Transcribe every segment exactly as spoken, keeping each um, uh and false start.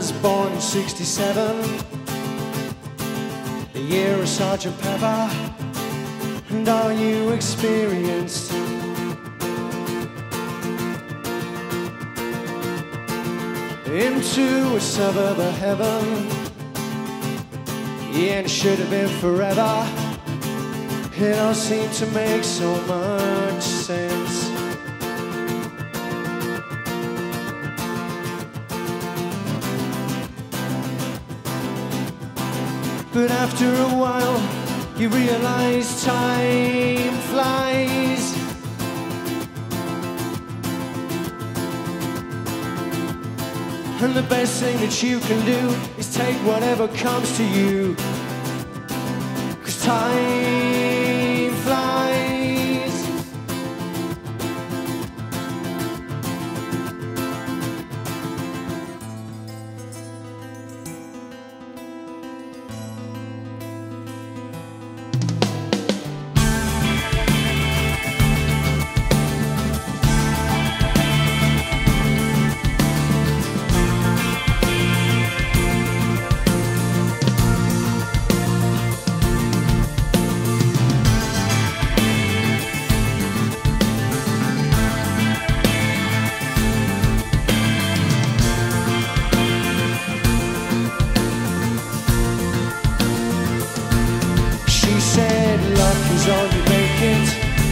was born in sixty-seven, the year of Sergeant Pepper, and all you experienced. Into a suburb of heaven, yeah, and it should have been forever. It all seemed to make so much sense. But after a while, you realize time flies. And the best thing that you can do is take whatever comes to you, 'cause time flies. Is all you make it.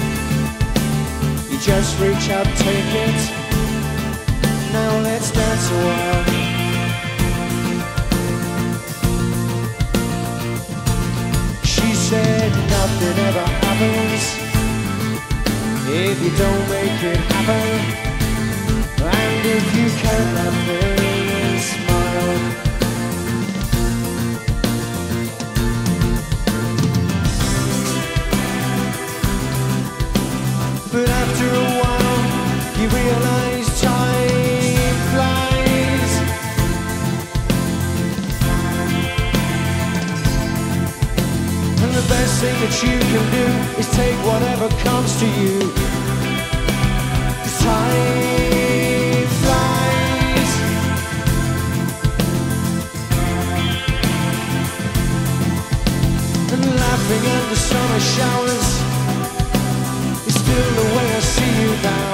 You just reach out, take it. Now let's dance a while. She said nothing ever happens if you don't make it happen. And if you can't laugh then smile. But after a while, you realize time flies. And the best thing that you can do is take whatever comes to you, 'cause time flies. And laughing under summer showers is still the way I see you now.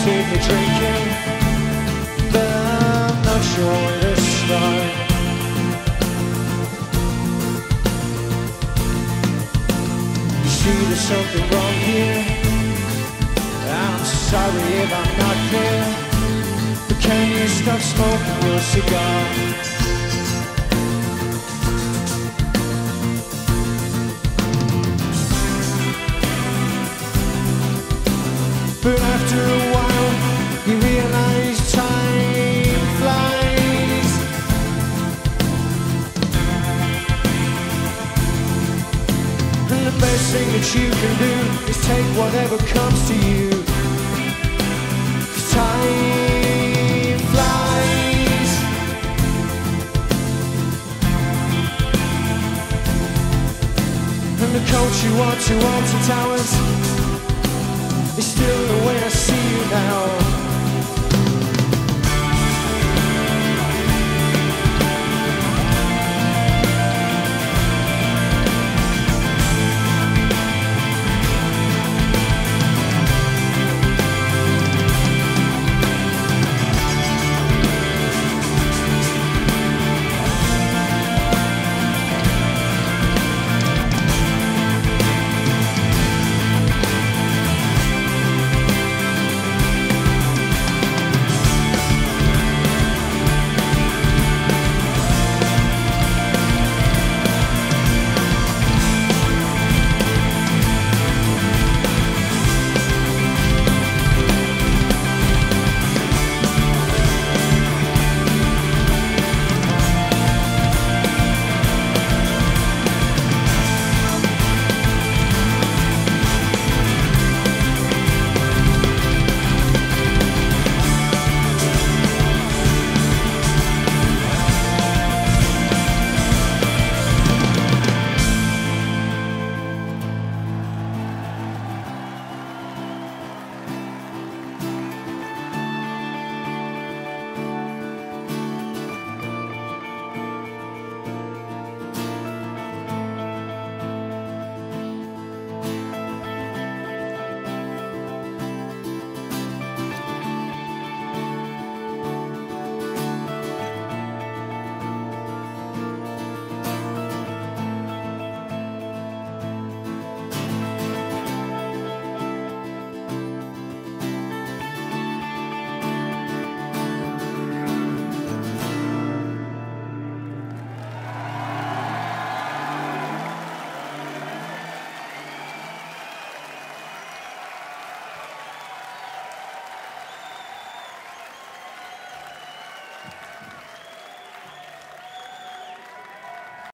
started me drinking, but I'm not sure where to start. You see, there's something wrong here. I'm sorry if I'm not clear, but can you stop smoking your cigar? But after a while, you realize time flies. And the best thing that you can do is take whatever comes to you. 'Cause time flies. And the coach you want to Alton Towers is still the way